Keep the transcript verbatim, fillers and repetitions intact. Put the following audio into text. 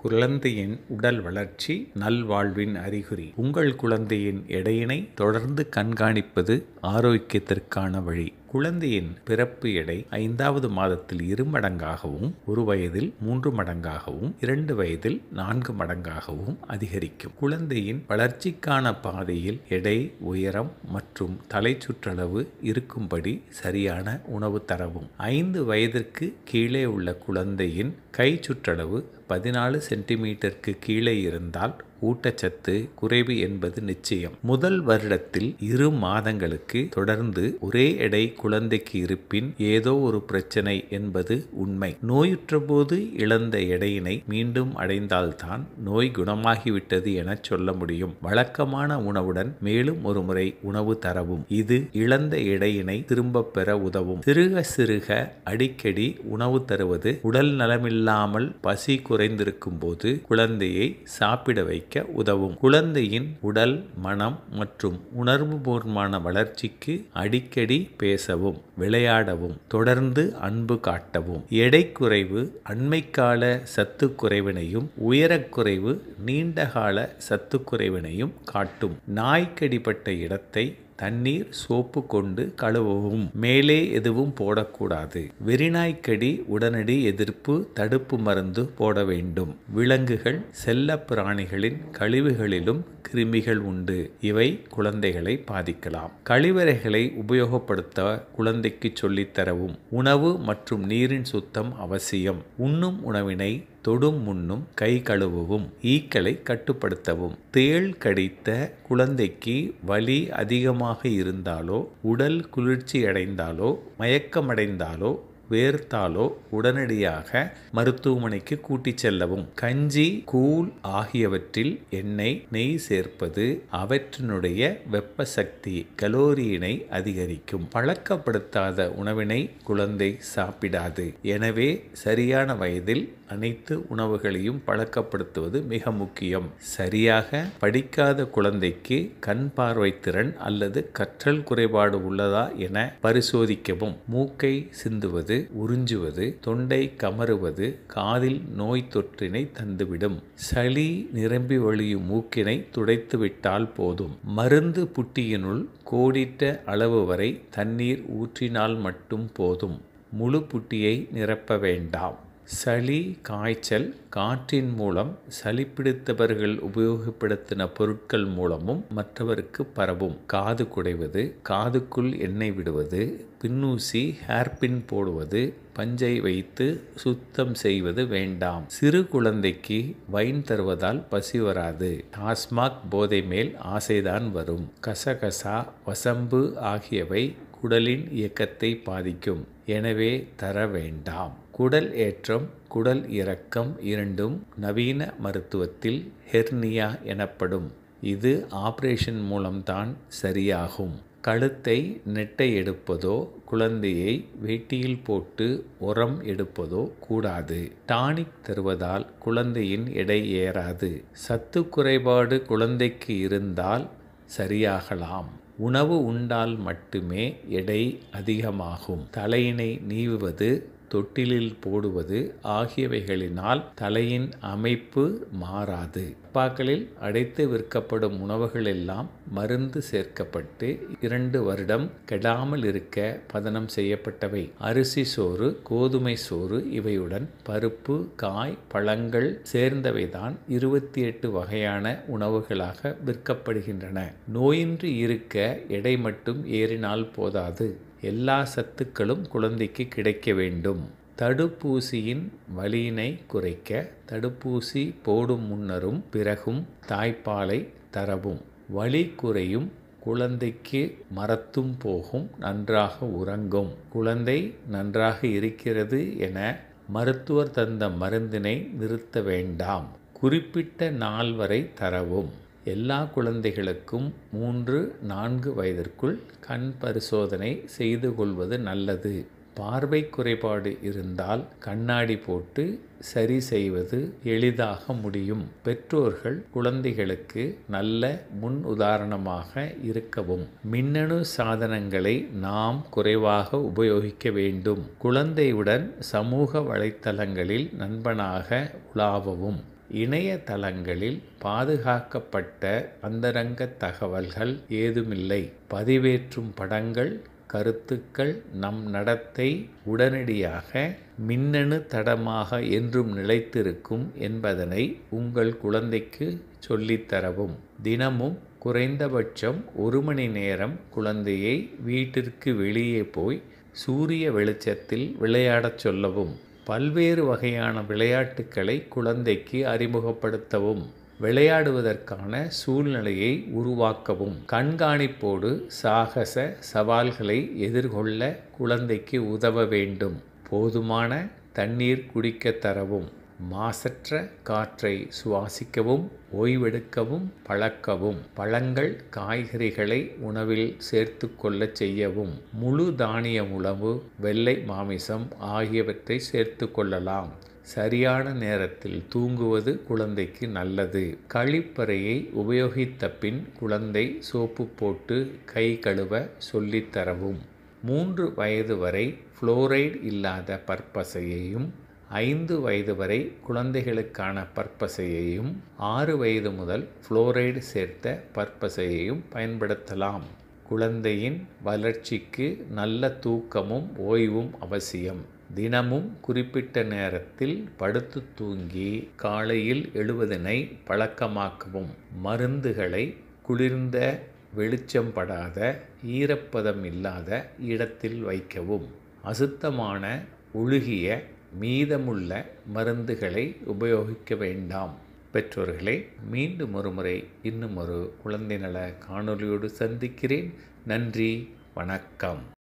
குழந்தையின் உடல் வளர்ச்சி நல்வாழ்வின் அறிகுறி. உங்கள் குழந்தையின் எடையினை தொடர்ந்து கண்காணிப்பது ஆரோக்கியத்திற்கான வழி. குழந்தையின் பிறப்பு எடை ஐந்தாவது மாதத்தில் இரு மடங்காகவும் ஒரு வயதில் மூன்று மடங்காகவும் இரண்டு வயதில் நான்கு மடங்காகவும் அதிகரிக்கும். குழந்தையின் வளர்ச்சிக்கான பாதையில் எடை, உயரம் மற்றும் தலை சுற்றளவு இருக்கும்படி சரியான உணவு தரவும். ஐந்து வயதிற்கு கீழே உள்ள குழந்தையின் கை சுற்றளவு பதினாலு சென்டிமீட்டருக்கு கீழே இருந்தால் ஊட்டச்சத்து குறைவு என்பது நிச்சயம். முதல் வருடத்தில் இரு மாதங்களுக்கு தொடர்ந்து ஒரே எடை குழந்தைக்கு இருப்பின் ஏதோ ஒரு பிரச்சனை என்பது உண்மை. நோயுற்ற போது இழந்த எடையினை மீண்டும் அடைந்தால்தான் நோய் குணமாகிவிட்டது என சொல்ல முடியும். வழக்கமான உணவுடன் மேலும் ஒரு முறை உணவு தரவும். இது இழந்த எடையினை திரும்ப பெற உதவும். சிறுக சிறுக அடிக்கடி உணவு தருவது உடல் நலமில்லாமல் பசி குறைந்திருக்கும் போது குழந்தையை சாப்பிட வைக்க உதவும். குழந்தையின் உடல், மனம் மற்றும் உணர்வுபூர்வமான வளர்ச்சிக்கு அடிக்கடி பேசவும், விளையாடவும், தொடர்ந்து அன்பு காட்டவும். எடை குறைவு அண்மைக்கால சத்து குறைவினையும் உயரக்குறைவு நீண்டகால சத்து குறைவினையும் காட்டும். நாய்க்கடிப்பட்ட இடத்தை தண்ணீர், சோப்பு கொண்டு கழுவவும். மேலே எதுவும் போடக்கூடாது. வெறிநாய்க்கடி உடனடி எதிர்ப்பு தடுப்பு மருந்து போட வேண்டும். விலங்குகள், செல்ல பிராணிகளின் கழிவுகளிலும் கிருமிகள் உண்டு. இவை குழந்தைகளை பாதிக்கலாம். கழிவறைகளை உபயோகப்படுத்த குழந்தைக்கு சொல்லித்தரவும். உணவு மற்றும் நீரின் சுத்தம் அவசியம். உண்ணும் உணவினை தொடும் முன்னும் கை கழுவவும். ஈக்களை கட்டுப்படுத்தவும். தேள் கடித்த குழந்தைக்கு வலி அதிகமாக இருந்தாலோ, உடல் குளிர்ச்சி அடைந்தாலோ, மயக்கமடைந்தாலோ, வேர்த்தாலோ உடனடியாக மருத்துவமனைக்கு கூட்டிச் செல்லவும். கஞ்சி, கூழ் ஆகியவற்றில் எண்ணெய், நெய் சேர்ப்பது அவற்றினுடைய வெப்ப சக்தி கலோரியினை அதிகரிக்கும். பழக்கப்படுத்தாத உணவினை குழந்தை சாப்பிடாது. எனவே சரியான வயதில் அனைத்து உணவுகளையும் பழக்கப்படுத்துவது மிக முக்கியம். சரியாக படிக்காத குழந்தைக்கு கண் பார்வை திறன் அல்லது கற்றல் குறைபாடு உள்ளதா என பரிசோதிக்கவும். மூக்கை சிந்துவது, உறிஞ்சுவது, தொண்டை கமறுவது காதில் நோய் தொற்றினை தந்துவிடும். சளி நிரம்பி வழியும் மூக்கினை துடைத்து விட்டால் போதும். மருந்து புட்டியினுள் கோடிட்ட அளவு வரை தண்ணீர் ஊற்றினால் மட்டும் போதும். முழு புட்டியை நிரப்ப வேண்டாம். சளி, காய்ச்சல் காற்றின் மூலம் சளி பிடித்தவர்கள் உபயோகப்படுத்தின பொருட்கள் மூலமும் மற்றவருக்கு பரவும். காது குடைவது, காதுக்குள் எண்ணெய் விடுவது, பின்னூசி, ஹேர்பின் போடுவது, பஞ்சை வைத்து சுத்தம் செய்வது வேண்டாம். சிறு குழந்தைக்கு வைன் தருவதால் பசி வராது. டாஸ்மாக் போதை மேல் ஆசைதான் வரும். கசகசா, வசம்பு ஆகியவை குடலின் இயக்கத்தை பாதிக்கும். எனவே தர வேண்டாம். குடல் ஏற்றம், குடல் இறக்கம் இரண்டும் நவீன மருத்துவத்தில் ஹெர்னியா எனப்படும். இது ஆபரேஷன் மூலம்தான் சரியாகும். கழுத்தை நெட்டை எடுப்பதோ, குழந்தையை வேட்டியில் போட்டு உரம் எடுப்பதோ கூடாது. டானிக் தருவதால் குழந்தையின் எடை ஏறாது. சத்து குறைபாடு குழந்தைக்கு இருந்தால் சரியாகலாம். உணவு உண்டால் மட்டுமே எடை அதிகமாகும். தலையினை நீவுவது, தொட்டிலில் போடுவது ஆகியவைகளினால் தலையின் அமைப்பு மாறாது. டப்பாக்களில் அடைத்து விற்கப்படும் உணவுகள் எல்லாம் மருந்து சேர்க்கப்பட்டு இரண்டு வருடம் கெடாமல் இருக்க பதனம் செய்யப்பட்டவை. அரிசி சோறு, கோதுமை சோறு இவையுடன் பருப்பு, காய், பழங்கள் சேர்ந்தவைதான் இருபத்தி எட்டு வகையான உணவுகளாக விற்கப்படுகின்றன. நோயின்றி இருக்க எடை மட்டும் ஏறினால் போதாது. எல்லா சத்துக்களும் குழந்தைக்கு கிடைக்க வேண்டும். தடுப்பூசியின் வலியினை குறைக்க தடுப்பூசி போடும் முன்னரும் பிறகும் தாய்ப்பாலை தரவும். வலி குறையும். குழந்தைக்கு மரத்தும் போகும். நன்றாக உறங்கும். குழந்தை நன்றாக இருக்கிறது என மருத்துவர் தந்த மருந்தினை நிறுத்த வேண்டாம். குறிப்பிட்ட நாள் வரை தரவும். எல்லா குழந்தைகளுக்கும் மூன்று நான்கு வயதிற்குள் கண் பரிசோதனை செய்து கொள்வது நல்லது. பார்வை குறைபாடு இருந்தால் கண்ணாடி போட்டு சரி செய்வது எளிதாக முடியும். பெற்றோர்கள் குழந்தைகளுக்கு நல்ல முன் உதாரணமாக இருக்கவும். மின்னணு சாதனங்களை நாம் குறைவாக உபயோகிக்க வேண்டும். குழந்தையுடன் சமூக வலைத்தளங்களில் நண்பனாக உலாவவும். இணையதளங்களில் பாதுகாக்கப்பட்ட அந்தரங்க தகவல்கள் ஏதுமில்லை. பதிவேற்றும் படங்கள், கருத்துக்கள் நம் நடத்தை உடனடியாக மின்னணு தடமாக என்றும் நிலைத்திருக்கும் என்பதனை உங்கள் குழந்தைக்கு சொல்லித்தரவும். தினமும் குறைந்தபட்சம் ஒரு மணி நேரம் குழந்தையை வீட்டிற்கு வெளியே போய் சூரிய வெளிச்சத்தில் விளையாடச் சொல்லவும். பல்வேறு வகையான விளையாட்டுக்களை குழந்தைக்கு அறிமுகப்படுத்தவும். விளையாடுவதற்கான சூழ்நிலையை உருவாக்கவும். கண்காணிப்போடு சாகச சவால்களை எதிர்கொள்ள குழந்தைக்கு உதவ வேண்டும். போதுமான தண்ணீர் குடிக்க தரவும். மாசற்ற காற்றை சுவாசிக்கவும் ஓய்வெடுக்கவும் பழக்கவும். பழங்கள், காய்கறிகளை உணவில் சேர்த்து கொள்ள செய்யவும். முழு தானிய உணவு, வெள்ளை மாமிசம் ஆகியவற்றை சேர்த்து கொள்ளலாம். சரியான நேரத்தில் தூங்குவது குழந்தைக்கு நல்லது. கழிப்பறையை உபயோகித்த பின் குழந்தை சோப்பு போட்டு கை கழுவ சொல்லித்தரவும். மூன்று வயது வரை புளோரைடு இல்லாத பற்பசையையும், ஐந்து வயது வரை குழந்தைகளுக்கான பற்பசையையும், ஆறு வயது முதல் புளோரைடு சேர்த்த பற்பசையையும் பயன்படுத்தலாம். குழந்தையின் வளர்ச்சிக்கு நல்ல தூக்கமும் ஓய்வும் அவசியம். தினமும் குறிப்பிட்ட நேரத்தில் படுத்து தூங்கி காலையில் எழுவதனை பழக்கமாக்கவும். மருந்துகளை குளிர்ந்த, வெளிச்சம் படாத, ஈரப்பதம் இல்லாத இடத்தில் வைக்கவும். அசுத்தமான, ஒழுகிய, மீதமுள்ள மருந்துகளை உபயோகிக்க வேண்டாம். பெற்றோர்களே, மீண்டும் ஒருமுறை இன்னும் ஒரு குழந்தை நல காணொளியோடு சந்திக்கிறேன். நன்றி, வணக்கம்.